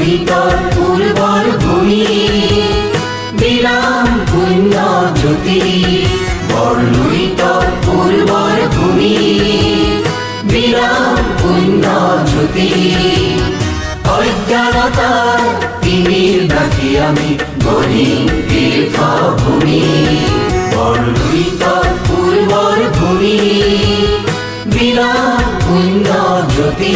লুইতৰ পূৰ্বৰ ভূমি বিৰাম পুণ্য জ্যোতি বৰ লুইতৰ পূৰ্বৰ ভূমি বিৰাম পুণ্য জ্যোতি অজ্ঞানতাৰ তিমিৰ ঢাকি আমি গঢ়িম তীৰ্থভূমি বৰ লুইতৰ পূৰ্বৰ ভূমি বিৰাম পুণ্য জ্যোতি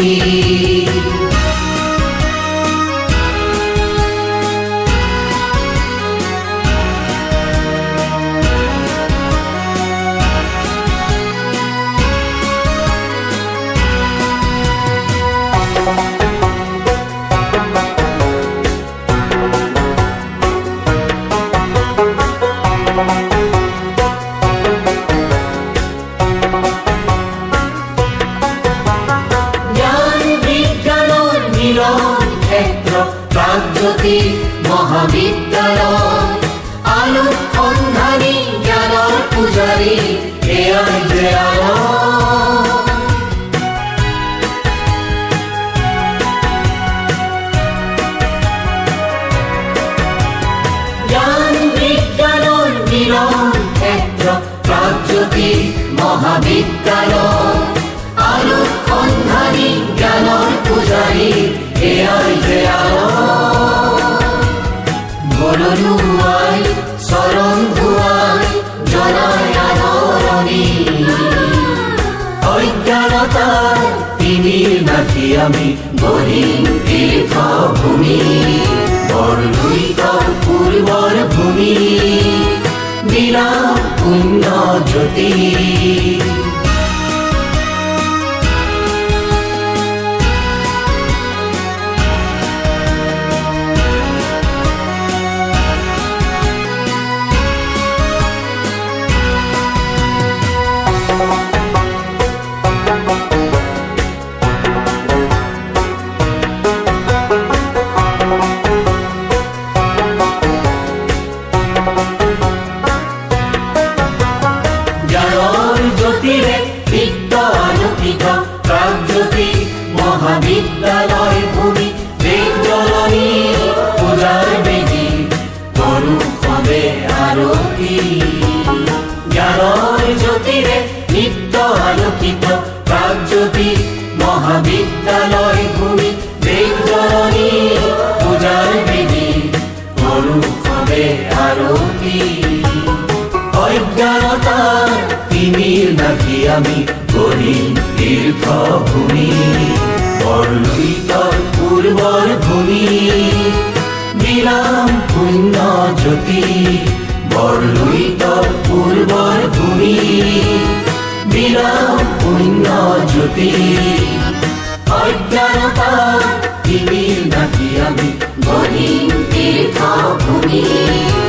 জ্যোতি মহাবিদ্যালয় আলোক সন্ধানী জ্ঞানৰ পূজাৰী এয়াই যে জ্ঞান বিজ্ঞানৰ মিলন ক্ষেত্ৰ প্ৰাগজ্যোতি মহাবিদ্যালয় আলোক সন্ধানী জ্ঞানৰ পূজাৰী এয়াই যে বৰলুৱাই চৰণ ধুৱাই জনাই আদৰণি অজ্ঞানতাৰ তিমিৰ ঢাকি আমি গঢ়িম তীৰ্থভূমি বৰ লুইতৰ পূৰ্বৰ ভূমি বিৰাম পুণ্য জ্যোতি প্ৰাগজ্যোতি মহাবিদ্যালয় ভূমি দেশ জননী পূজাৰ বেদী কৰো সবে আৰতি জ্ঞানৰ জ্যোতিৰে নিত্য আলোকিত প্ৰাগজ্যোতি মহাবিদ্যালয় ভূমি দেশ জননী পূজাৰ বেদী কৰো সবে আৰতি অজ্ঞানতাৰ তিমিৰ ঢাকি আমি গঢ়িম তীৰ্থভূমি বৰ লুইতৰ পূৰ্বৰ ভূমি বিৰাম পুণ্য জ্যোতি বৰ লুইতৰ পূৰ্বৰ ভূমি বিৰাম পুণ্য জ্যোতি অজ্ঞানতাৰ তিমিৰ ঢাকি আমি গঢ়িম তীৰ্থভূমি